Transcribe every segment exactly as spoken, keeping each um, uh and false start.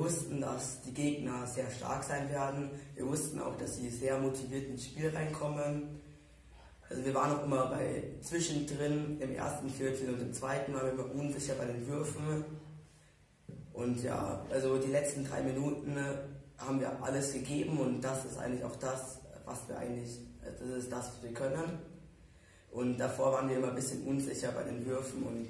wussten, dass die Gegner sehr stark sein werden. Wir wussten auch, dass sie sehr motiviert ins Spiel reinkommen. Also wir waren auch immer bei zwischendrin, im ersten Viertel und im zweiten waren wir immer unsicher bei den Würfen. Und ja, also die letzten drei Minuten haben wir alles gegeben und das ist eigentlich auch das, was wir eigentlich, das ist das, was wir können. Und davor waren wir immer ein bisschen unsicher bei den Würfen und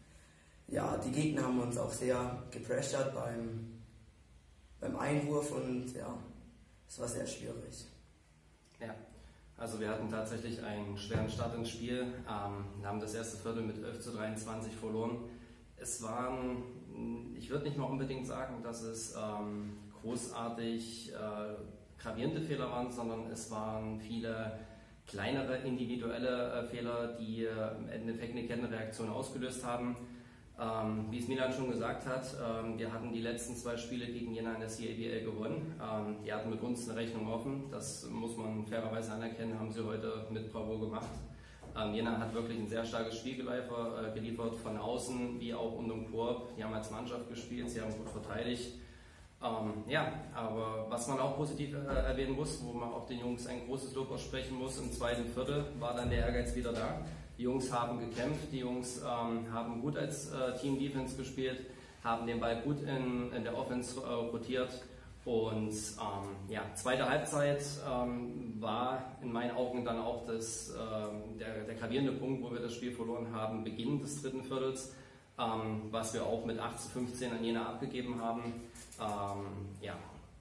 ja, die Gegner haben uns auch sehr gepressured beim, beim Einwurf und ja, es war sehr schwierig. Ja, also wir hatten tatsächlich einen schweren Start ins Spiel. Ähm, wir haben das erste Viertel mit elf zu dreiundzwanzig verloren. Es waren, ich würde nicht mal unbedingt sagen, dass es ähm, großartig äh, gravierende Fehler waren, sondern es waren viele kleinere individuelle äh, Fehler, die äh, im Endeffekt eine Kettenreaktion ausgelöst haben. Ähm, wie es Milan schon gesagt hat, ähm, wir hatten die letzten zwei Spiele gegen Jena in der C A B L gewonnen. Ähm, die hatten mit uns eine Rechnung offen. Das muss man fairerweise anerkennen, haben sie heute mit Bravo gemacht. Ähm, Jena hat wirklich ein sehr starkes Spiel geliefert, äh, geliefert von außen wie auch unterm Korb. Die haben als Mannschaft gespielt, sie haben gut verteidigt. Ähm, ja, aber was man auch positiv äh, erwähnen muss, wo man auch den Jungs ein großes Lob aussprechen muss, im zweiten Viertel war dann der Ehrgeiz wieder da. Die Jungs haben gekämpft, die Jungs ähm, haben gut als äh, Team Defense gespielt, haben den Ball gut in, in der Offense äh, rotiert und ähm, ja, zweite Halbzeit ähm, war in meinen Augen dann auch das, äh, der, der gravierende Punkt, wo wir das Spiel verloren haben, Beginn des dritten Viertels, ähm, was wir auch mit acht zu fünfzehn an Jena abgegeben haben. Ähm, ja,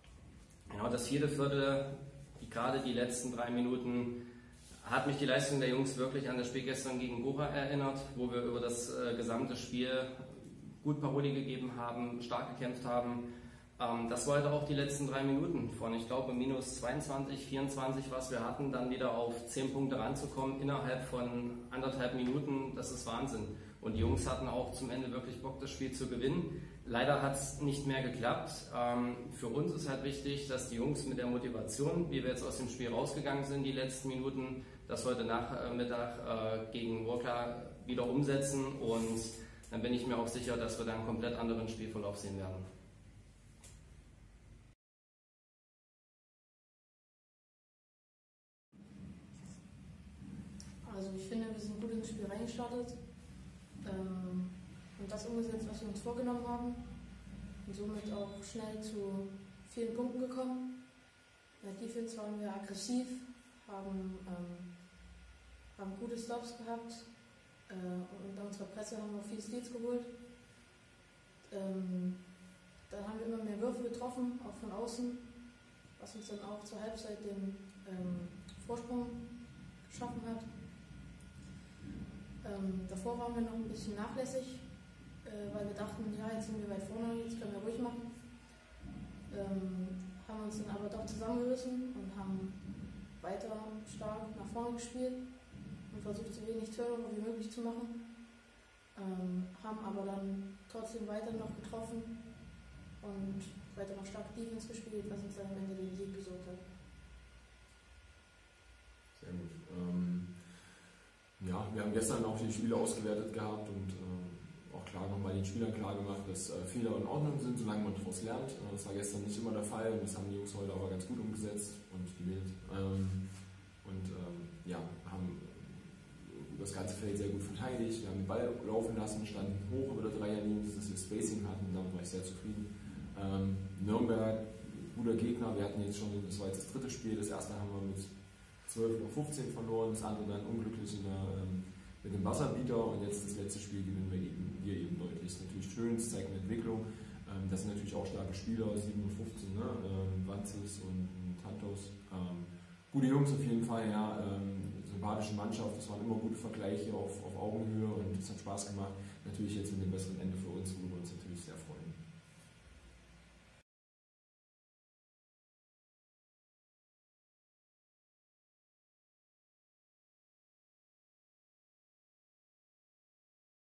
genau das vierte Viertel, die, gerade die letzten drei Minuten, hat mich die Leistung der Jungs wirklich an das Spiel gestern gegen Gora erinnert, wo wir über das äh, gesamte Spiel gut Paroli gegeben haben, stark gekämpft haben. Ähm, das war heute auch die letzten drei Minuten von, ich glaube, minus zweiundzwanzig, vierundzwanzig, was wir hatten, dann wieder auf zehn Punkte ranzukommen innerhalb von anderthalb Minuten, das ist Wahnsinn. Und die Jungs hatten auch zum Ende wirklich Bock, das Spiel zu gewinnen. Leider hat es nicht mehr geklappt. Ähm, für uns ist halt wichtig, dass die Jungs mit der Motivation, wie wir jetzt aus dem Spiel rausgegangen sind, die letzten Minuten, das heute Nachmittag äh, gegen Wrocław wieder umsetzen. Und dann bin ich mir auch sicher, dass wir da einen komplett anderen Spielverlauf sehen werden. Also ich finde, wir sind gut ins Spiel reingestartet. Ähm, und das umgesetzt, was wir uns vorgenommen haben und somit auch schnell zu vielen Punkten gekommen. In der Defense waren wir aggressiv, haben, ähm, haben gute Stops gehabt äh, und unter unserer Presse haben wir viele Steals geholt. Ähm, dann haben wir immer mehr Würfe getroffen, auch von außen, was uns dann auch zur Halbzeit den ähm, Vorsprung geschaffen hat. Ähm, davor waren wir noch ein bisschen nachlässig, äh, weil wir dachten, ja, jetzt sind wir weit vorne, jetzt können wir ruhig machen. Ähm, haben uns dann aber doch zusammengerissen und haben weiter stark nach vorne gespielt und versucht, so wenig Turnover wie möglich zu machen. Ähm, haben aber dann trotzdem weiter noch getroffen und weiter noch stark Defense gespielt, was uns dann am Ende den Sieg gesorgt hat. Sehr gut. Ähm Ja, wir haben gestern auch die Spiele ausgewertet gehabt und äh, auch klar nochmal den Spielern klar gemacht, dass äh, Fehler in Ordnung sind, solange man daraus lernt. Äh, das war gestern nicht immer der Fall und das haben die Jungs heute aber ganz gut umgesetzt und gewählt. Ähm, und ähm, ja, haben das ganze Feld sehr gut verteidigt. Wir haben den Ball laufen lassen, standen hoch über der Dreierlinie, dass wir Spacing hatten, damit war ich sehr zufrieden. Ähm, Nürnberg, guter Gegner, wir hatten jetzt schon, das war jetzt das dritte Spiel, das erste haben wir mit zwölf oder fünfzehn verloren, das andere dann unglücklich in der, ähm, mit dem Wasserbieter und jetzt das letzte Spiel gewinnen wir eben, wir eben deutlich. Das ist natürlich schön, es zeigt eine Entwicklung. Ähm, das sind natürlich auch starke Spieler, sieben und fünfzehn, ne? ähm, Wanzis und, und Tantos. Ähm, gute Jungs auf jeden Fall, ja. Ähm, sympathische Mannschaft, das waren immer gute Vergleiche auf, auf Augenhöhe und es hat Spaß gemacht. Natürlich jetzt mit dem besseren Ende für uns, worüber wir uns natürlich sehr freuen.